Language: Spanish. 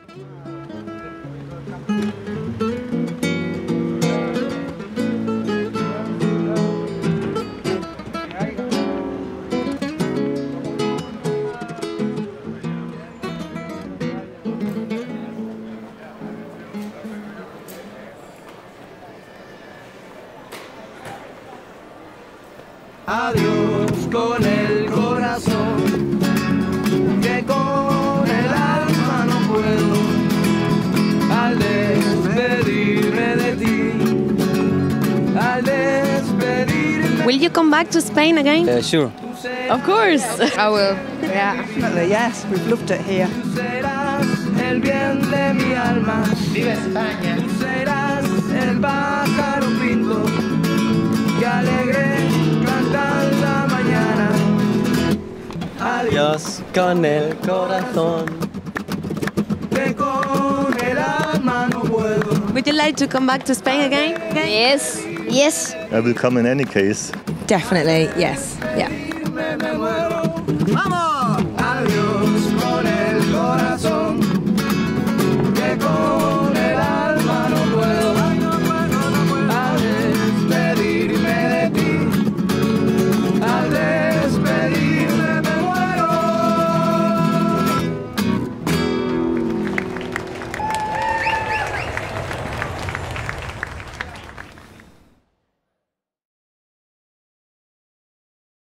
Adiós con el corazón, que con el alma no puedo, al despedirme de ti, al despedirme. Will you come back to Spain again? Sure. Of course. I will. Yeah, definitely. Yes, we've loved it here. Tú serás el bien de mi alma. Viva España. Tú serás el pájaro pinto que alegre canta la mañana. Adiós con el corazón. Que con el alma no puedo. Would you like to come back to Spain again? Yes. Yes. I will come in any case. Definitely. Yes. Yeah. Me muero. ¡Vamos!